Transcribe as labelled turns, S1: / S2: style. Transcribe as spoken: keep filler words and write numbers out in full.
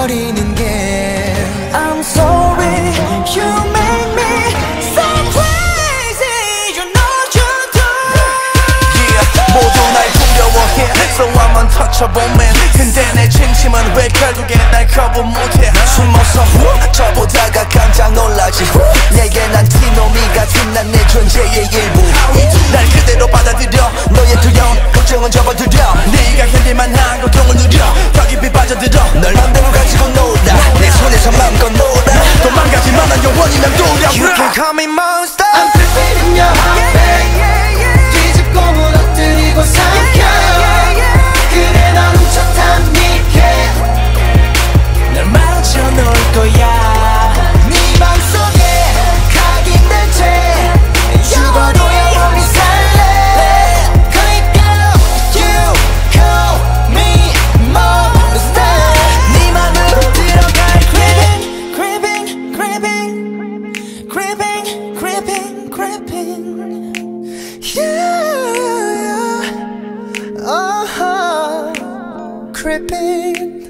S1: 버리는 게 I'm sorry you make me so crazy you know you do
S2: Yeah 모두 날 두려워해 So I'm untouchable man 근데 내 진심은 왜 결국에 날 거부 못해 숨어서 후 저보다가 깜짝 놀라지 후 내게 난 티노미 같은 난 내 존재의 일부 날 그대로 받아들여 너의 두려움 걱정은 접어들여 네가 견딜만한 고통을 누려 더 깊이 빠져들어 널 맘대로 가지고 놀아 내 손에서 맘껏 놀아 도망가지만 난 영원히 맴돌아 You can call me monster
S1: I'm preparing your heart babe 뒤집고 무너뜨리고 삼켜 그래 넌 훔쳤단 니게 널 맞춰 놓을 거야 네 맘속에 각인된 채 죽어도 영원히 살래 그러니까 you call me monster 네 맘으로 들어갈 creeping creeping creeping creeping creeping creeping yeah oh creeping